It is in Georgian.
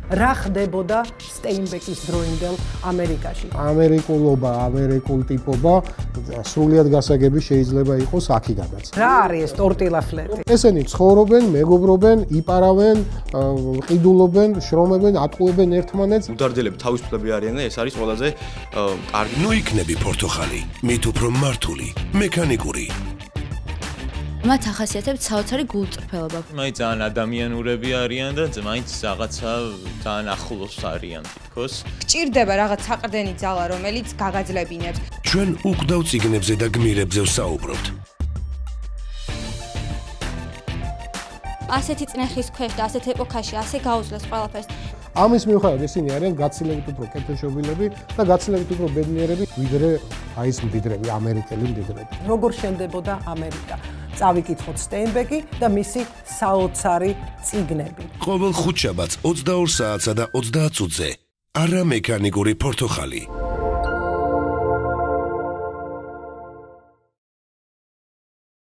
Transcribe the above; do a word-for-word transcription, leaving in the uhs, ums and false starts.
რა ხდებოდა სტეინბეკის დროინდელ ამერიკაში. ამერიკულობა, ამერიკულ ტიპობა სრულიად გასაგები შეიძლება იყოს აქედანაც. რა არის ეს ტორტილა ფლეტი? ესენი ცხოვრობენ, მეგობრობენ, იპარავენ, ყიდულობენ, შრომებენ, ატყუებენ ერთმანეთს. უდარდელები თავისუფლები არიან და ეს არის ყველაზე კარგი. ნუ იქნები პორტოხალი, მით უფრო მართული, მექანიკური. მათ ახასიათებს საოცარი გულწრფელობა. მაინც ძალიან ადამიანურები არიან და მაინც რაღაცა ძალიან ახლოს არიან თითქოს. გჭირდება რაღაც საყრდენი ძალა, რომელიც გაგაძლებინებს. ჩვენ უკვდავ წიგნებზე და გმირებზე ვსაუბრობთ. ასეთი წნეხის ქვეშ და ასეთ ეპოქაში ასე გაუძლეს ყველაფერს. ამის მიუხედავად ისინი არიან გაცილებით უფრო კეთილშობილები და გაცილებით უფრო ბედნიერები, ვიდრე აი ეს მდიდრები, ამერიკელი მდიდრები. როგორ შენდებოდა ამერიკა? წავიკითხოთ სტეინბეკი და მისი საოცარი წიგნები. ყოველ ხუთშაბათს ოცდაორ საათსა და ოცდაათ წუთზე არა მექანიკური პორტოხალი.